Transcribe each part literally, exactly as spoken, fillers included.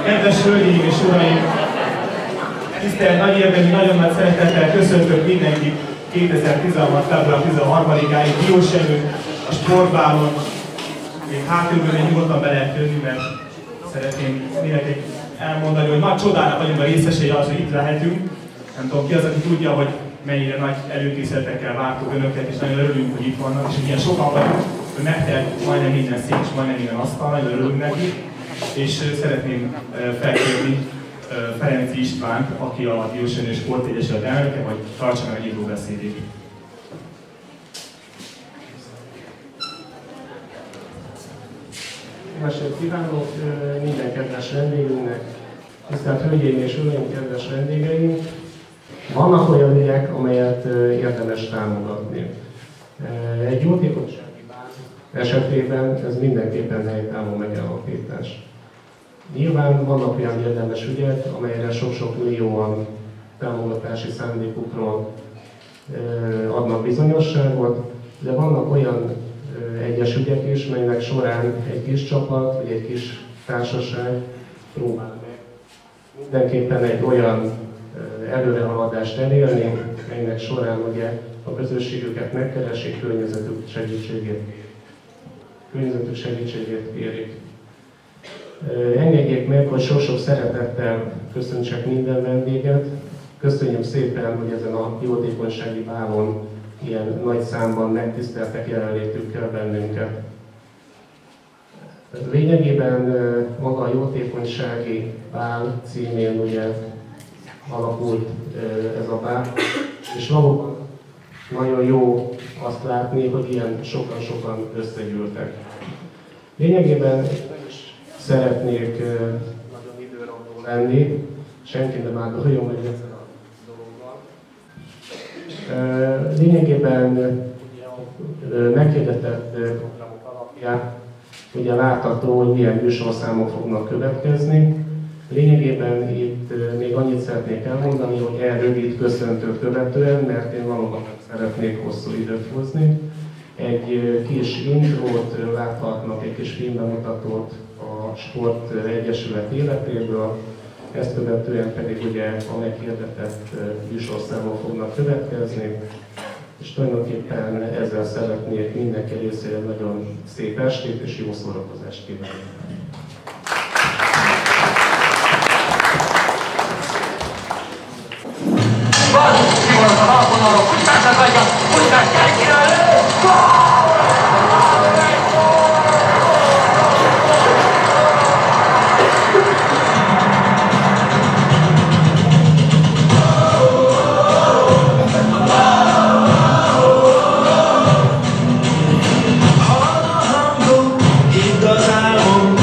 Kedves hölgyeim és uraim! Tisztelt nagy érdemű, nagyon nagy szeretettel köszöntök mindenkit kétezer-tizenhat. február tizenharmadikáig Diósjenőn, a sportbálon. Még hátulról nyugodtan be lehet jönni, mert szeretném mindenki elmondani, hogy nagy csodának vagyunk a részesei az, hogy itt lehetünk. Nem tudom ki az, aki tudja, hogy mennyire nagy előkészületekkel vártuk önöket, és nagyon örülünk, hogy itt vannak, és hogy ilyen sokan vagyunk, hogy megtelt majdnem minden szék, és majdnem minden asztal, nagyon örülünk neki. És szeretném felkérni Ferenczy Istvánt, aki a Diósjenő Sportegyesület elnöke, hogy tartsa meg a nyitó beszédét. Jó estét kívánok minden kedves vendégünknek, tisztelt hölgyeim és uraim, kedves vendégeim! Vannak olyan ügyek, amelyet érdemes támogatni. Egy jótékonysági bázis esetében ez mindenképpen helytálló megállapítás. Nyilván vannak olyan érdemes ügyek, amelyre sok-sok millióan támogatási szándékukról adnak bizonyosságot, de vannak olyan egyes ügyek is, melynek során egy kis csapat vagy egy kis társaság próbál meg mindenképpen egy olyan előrehaladást elérni, melynek során ugye a közösségüket megkeresik, környezetük segítségét, környezetük segítségét kérik. Engedjék meg, hogy sok-sok szeretettel köszöntsek minden vendéget. Köszönjük szépen, hogy ezen a jótékonysági bálon ilyen nagy számban megtiszteltek jelenlétükkel bennünket. Lényegében maga a jótékonysági bál címén ugye alakult ez a bál, és valóban nagyon jó azt látni, hogy ilyen sokan-sokan összegyűltek. Lényegében szeretnék nagyon időrabló lenni, senki nem áldoljon meg ezzel a dologgal. Lényegében meghirdetett programok alapján ugye látható, hogy milyen műsorszámok fognak következni. Lényegében itt még annyit szeretnék elmondani, hogy el rövid köszöntőt követően, mert én valóban szeretnék hosszú időt hozni. Egy kis intrót láthatnak, egy kis filmbemutatót a Sport Egyesület életéből, ezt követően pedig ugye a meghirdetett műsorszámok fognak következni, és tulajdonképpen ezzel szeretnék mindenki részére nagyon szép estét és jó szórakozást kívánni. Hidd az álmom,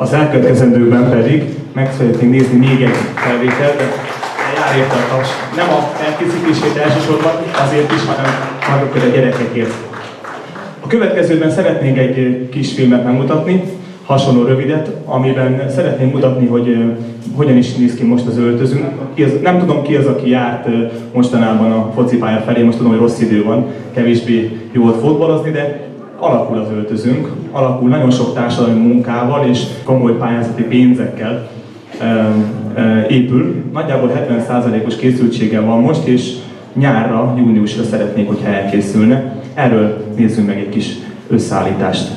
Az elkövetkezendőkben pedig meg szeretnénk nézni még egy felvételt, de jár érte a taps. Nem a felkészítését elsősorban, azért is, hanem maguk a gyerekekért. A következőben szeretnénk egy kis filmet megmutatni, hasonló rövidet, amiben szeretném mutatni, hogy uh, hogyan is néz ki most az öltözünk. Ki az, nem tudom ki az, aki járt uh, mostanában a focipálya felé, most tudom, hogy rossz idő van, kevésbé jó volt fotbalozni, de alakul az öltözünk, alakul nagyon sok társadalmi munkával és komoly pályázati pénzekkel uh, uh, épül. Nagyjából hetven százalékos készültséggel van most, és nyárra, júniusra szeretnék, hogyha elkészülne. Erről nézzünk meg egy kis összeállítást.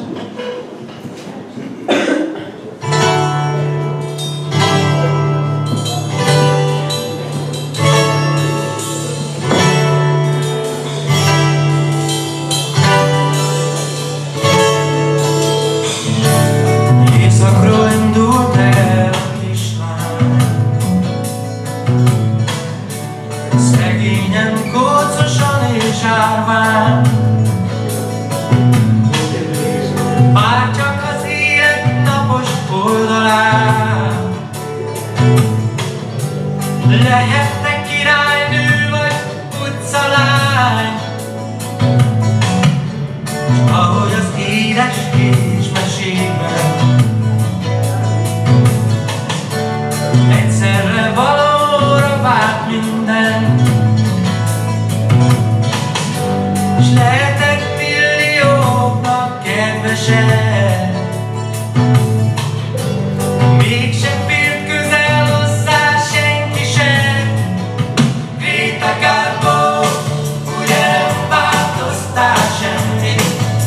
Lehetne királynő vagy utcalány, ahogy az édes kis mesében egyszerre valóra vált minden, s lehetek millióknak kedvesed. Mégsem félt közel hozzá senki sem. Gréta Garbo, ugye nem változtál semmit.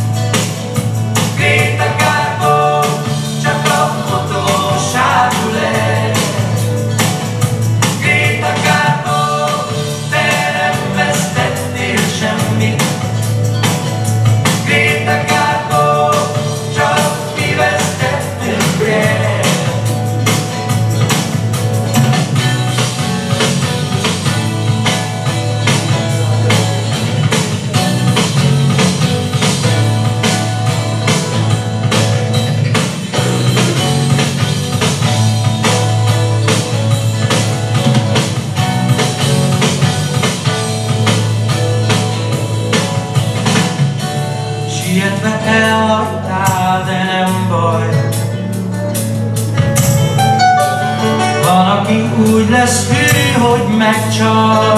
Gréta Garbo, csak a fotóságú lett. Gréta Garbo, te nem vesztettél semmit. Gréta Garbo, csak mi vesztettünk el. Sietve elhagytál, de nem baj. Van, aki úgy lesz hű, hogy megcsal,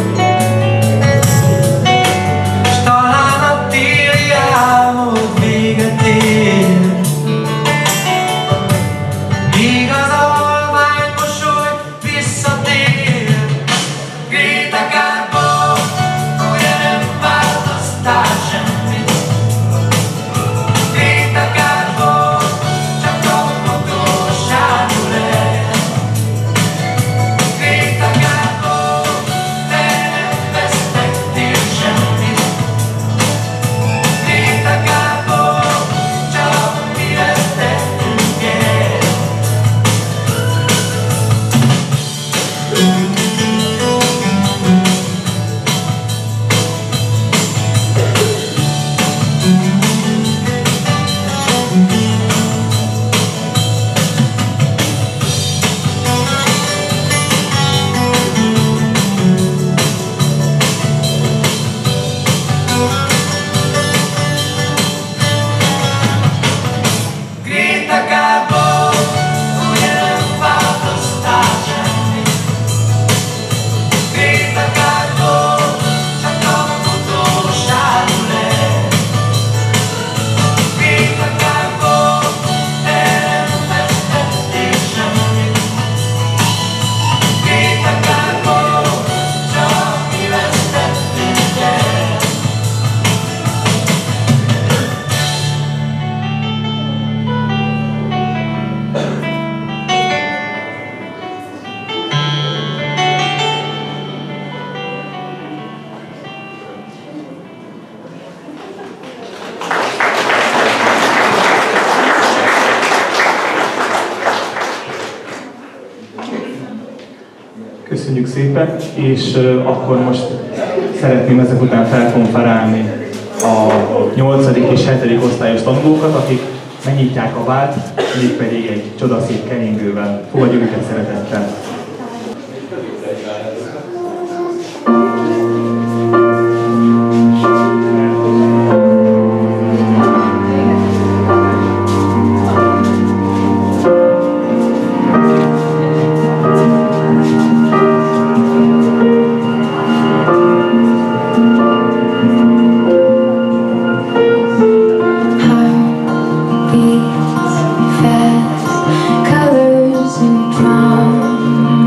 s talán a téli álmod véget ér. Míg az a halvány mosoly visszatér. Gréta Garbo, ugye nem változtál semmit. Gréta Garbo, csak a fotóságú lett. Gréta Garbo, te nem vesztettél semmit. Gréta Garbo, csak mi vesztettünk el. Gréta Garbo, ugye nem változtál semmit. Gréta Garbo, csak a fotóságú lett. Gréta Garbo, te nem vesztettél semmit. Gréta Garbo, csak mi vesztettünk el. Köszönjük szépen, és uh, akkor most szeretném ezek után felkonferálni a nyolcadik és hetedik osztályos tanulókat, akik megnyitják a várt, mégpedig egy csodaszép keringővel. Fogadjuk őket szeretettel! Colors and prom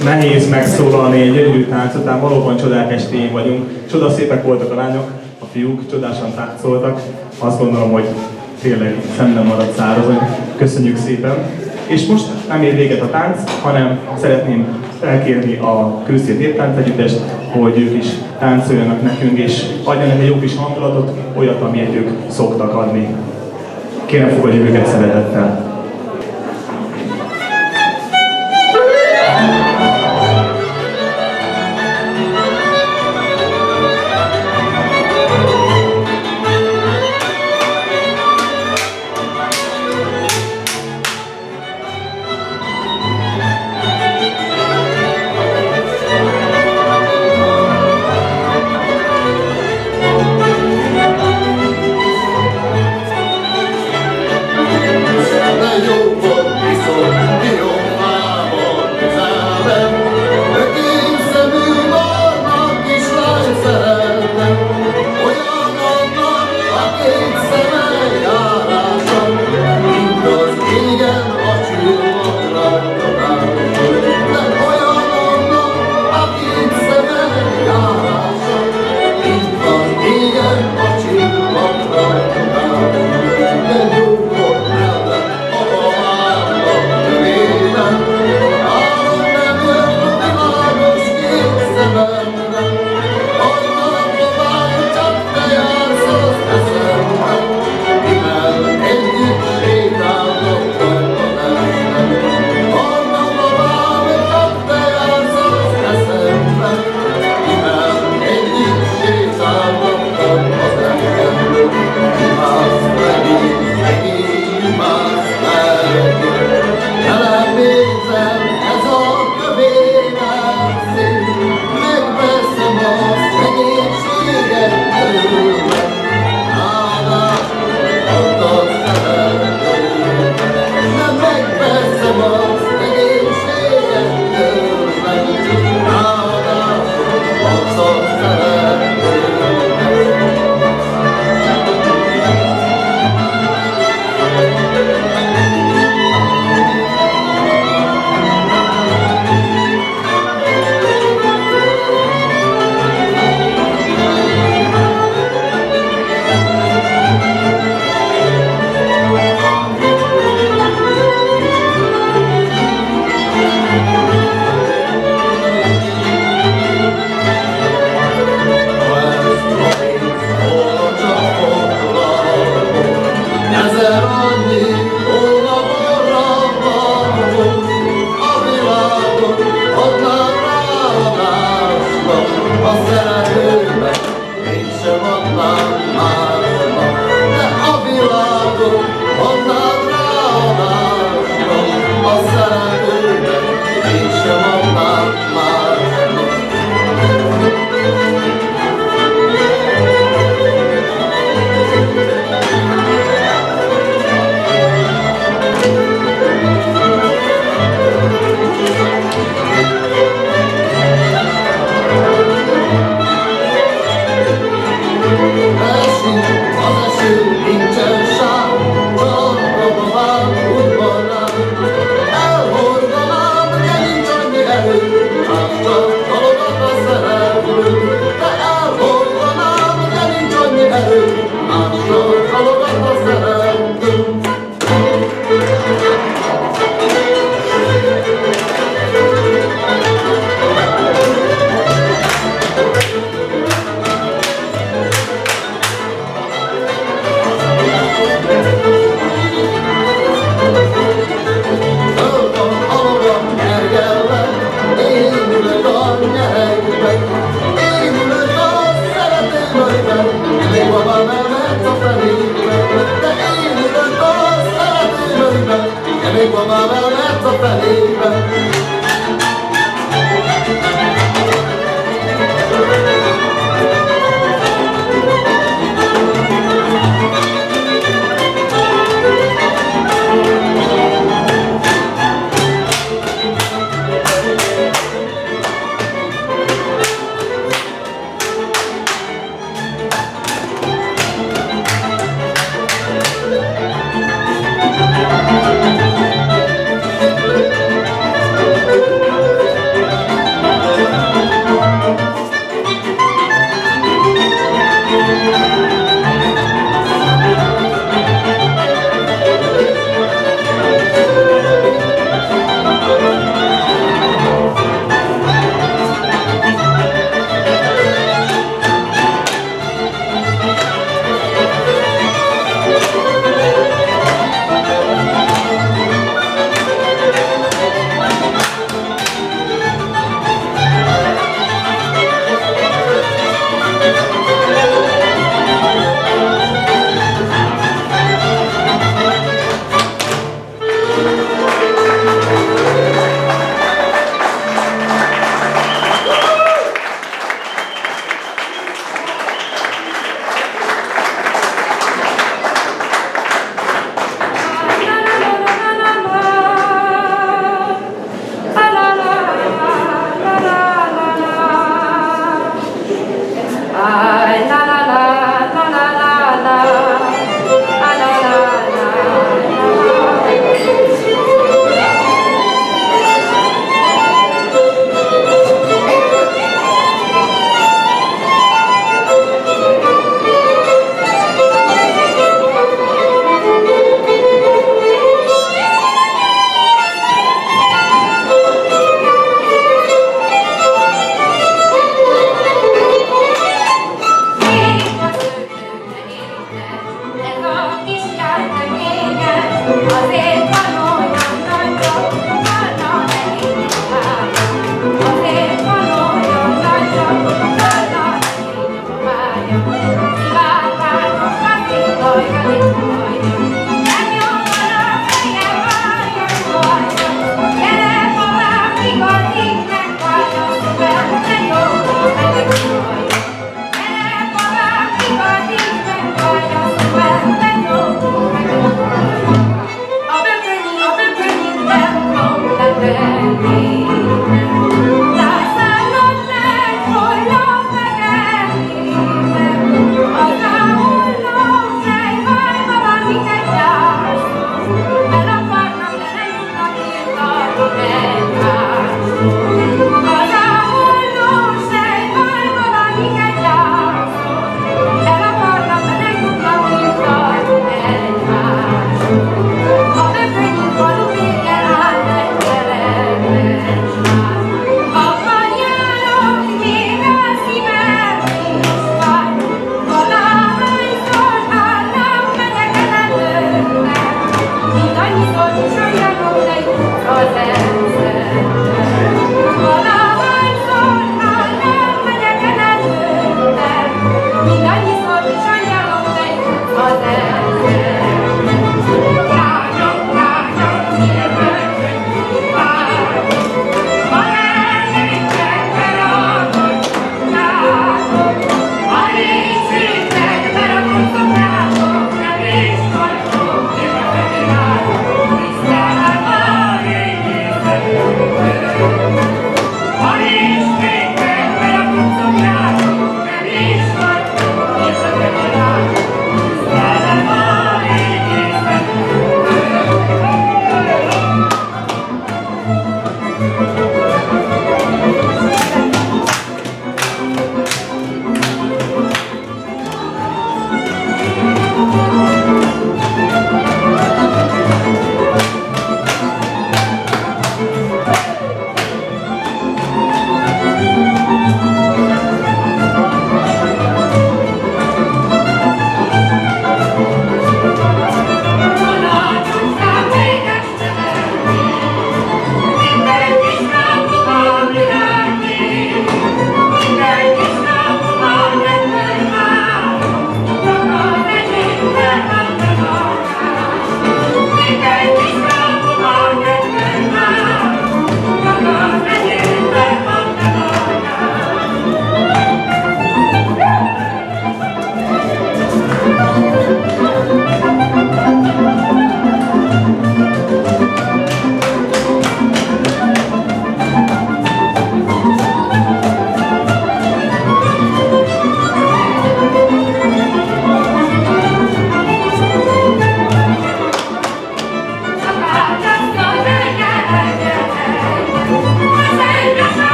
nehéz megszólalni egy gyönyörű tánc után, valóban csodák estéjén vagyunk. Csodaszépek voltak a lányok, a fiúk, csodásan táncoltak. Azt gondolom, hogy tényleg szem nem maradt szárazon. Köszönjük szépen! És most nem ér véget a tánc, hanem szeretném felkérni a Külszét Néptánc Együttest, hogy ők is táncoljanak nekünk, és adjanak egy jó kis hangulatot, olyat, amilyet ők szoktak adni. Kérem, fogadjuk őket szeretettel! Én ülök a szerető körben, még maga mellett a felébe.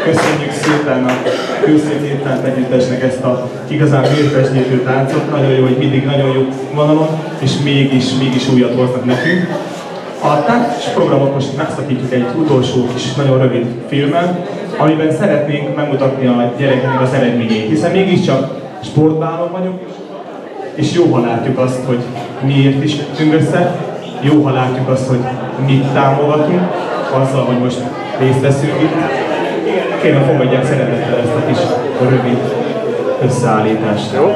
Köszönjük szépen a Kőszép Néptánc Együttesnek ezt a igazán vérfestétő táncot. Nagyon jó, hogy mindig nagyon jó vonalon, és mégis, mégis újat hoznak nekünk. A tánc programot most megszakítjuk egy utolsó kis, nagyon rövid filmmel, amiben szeretnénk megmutatni a gyerekeknek az eredményét, hiszen mégiscsak sportbálon vagyunk, és jó, ha látjuk azt, hogy miért is jöttünk össze, jó, ha látjuk azt, hogy mit támogatunk, azzal, hogy most részt veszünk itt. Kérem, fogadják szeretettel ezt a kis rövid összeállítást. Jó?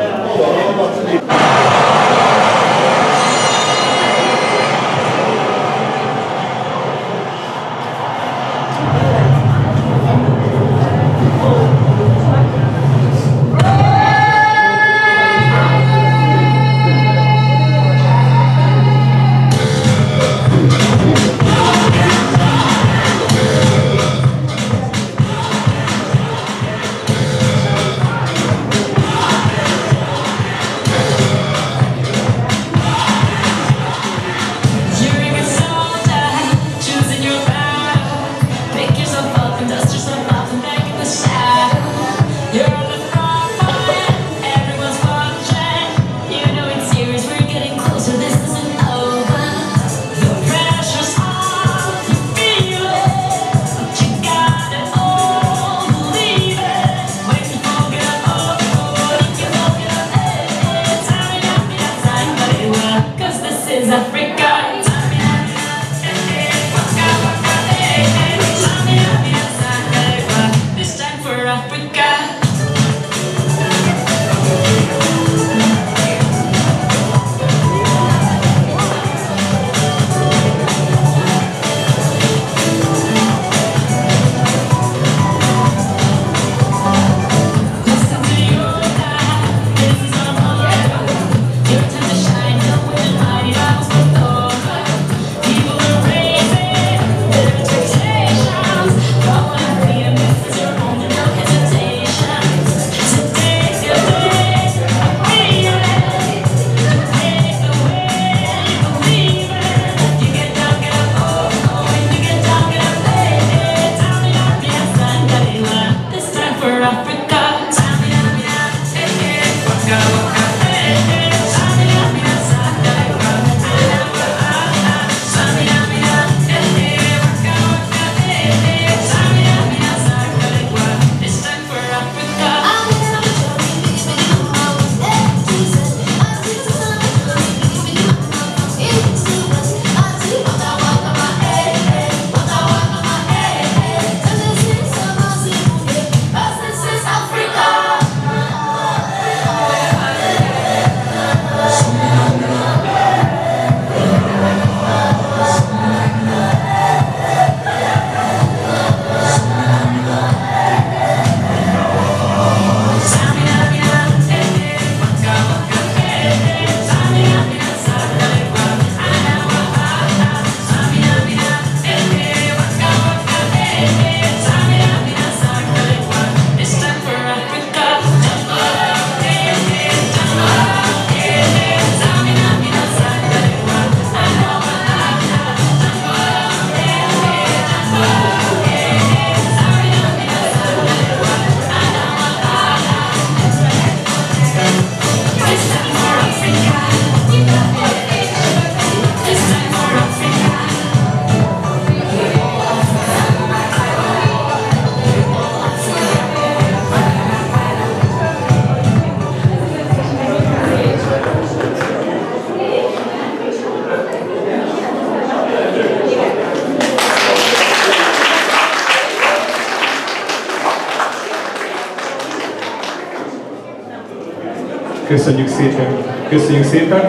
Köszönjük szépen, köszönjük szépen.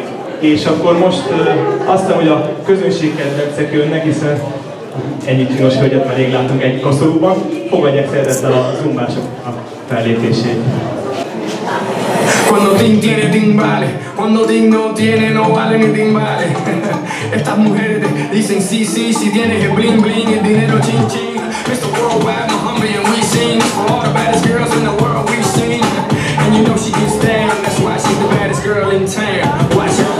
És akkor most azt hiszem, hogy a közönség kedvencek jönnek, hiszen ennyi csinos hölgyet már rég látunk egy koszorúban. Fogadják szeretettel a zumbások a fellépését. Cuando Ting tiene Ting vale, cuando Ting no tiene no vale ni Ting vale. Estas mujeres dicen sí, sí, si tienes el bling bling, el dinero ching ching. mister Worldwide, Muhammad and we sing for all the baddest girls in the world we've seen. And you know she gets down, that's why she's the baddest girl in town. Watch her.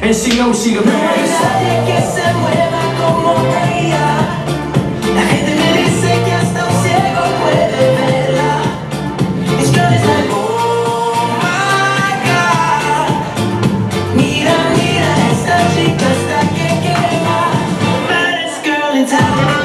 and she knows she the baddest. Nadie que se mueva como ella. La gente me dice que hasta un ciego puede verla. This girl is like, oh my God. Mira, mira, esta chica está que quema. Baddest girl in town.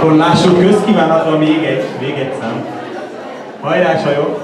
Akkor lássuk közkívánatban még egy, még egy szám. Hajrá, csajok!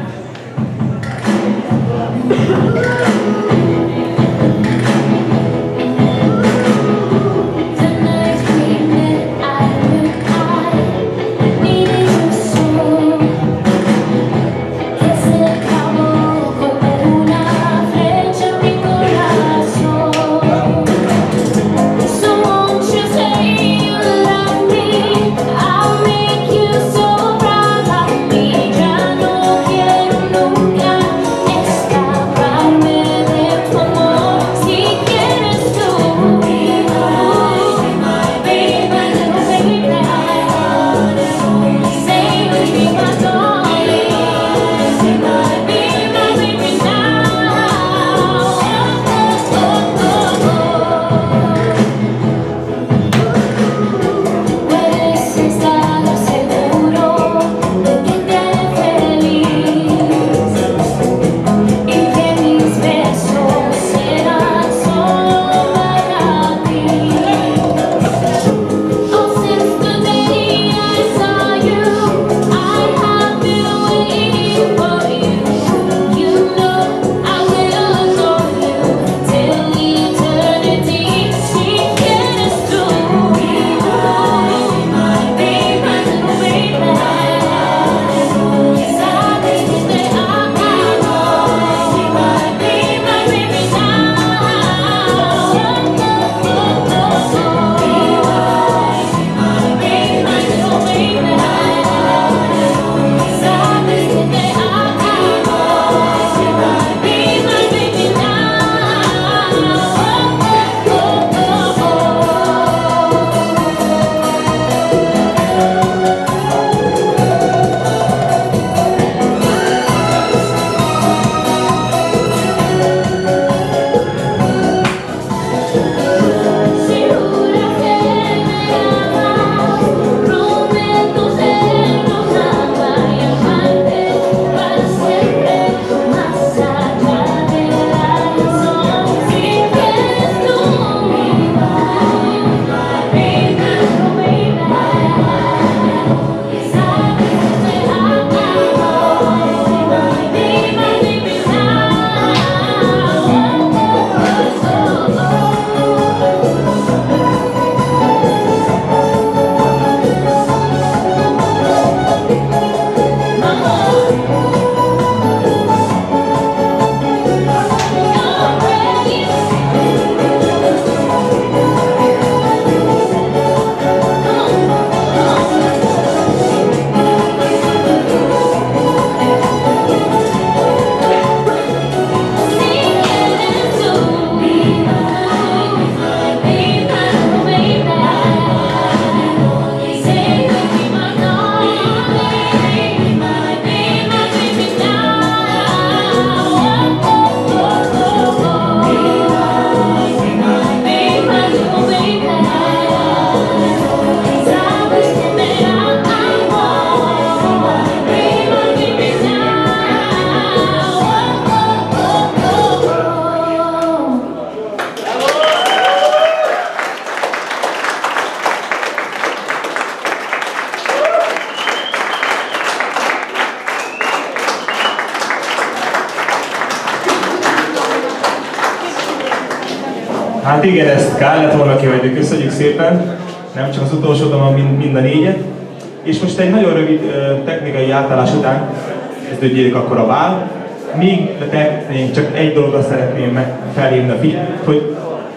Hát igen, ezt kellett volna kihagyni, köszönjük szépen. Nem csak az utolsó, hanem mind, mind a négyet. És most egy nagyon rövid uh, technikai átállás után kezdődjék akkor a bál. Míg én csak egy dologra szeretném felhívni a figyelmet, hogy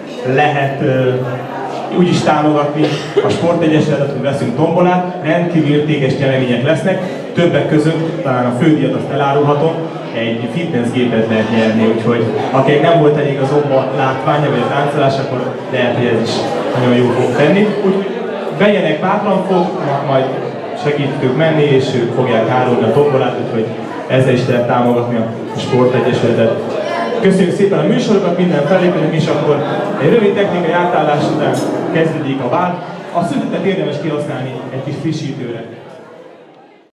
lehet uh, úgy is támogatni a sportegyesületet, hogy veszünk tombolát, rendkívül értékes nyeremények lesznek, többek között talán a fődíjat azt elárulhatom, egy fitnessgépet lehet nyerni, úgyhogy akinek nem volt elég az zomba látványa vagy a táncolás, akkor lehet, hogy ez is nagyon jó fog tenni. Úgyhogy vegyenek bátran fog, majd segítjük menni, és ők fogják árulni a tombolát, úgyhogy ezzel is lehet támogatni a sportegyesületet. Köszönjük szépen a műsorokat, minden felépülünk, és akkor egy rövid technikai átállás után kezdődik a bál. A szünetet érdemes kihasználni egy kis frissítőre.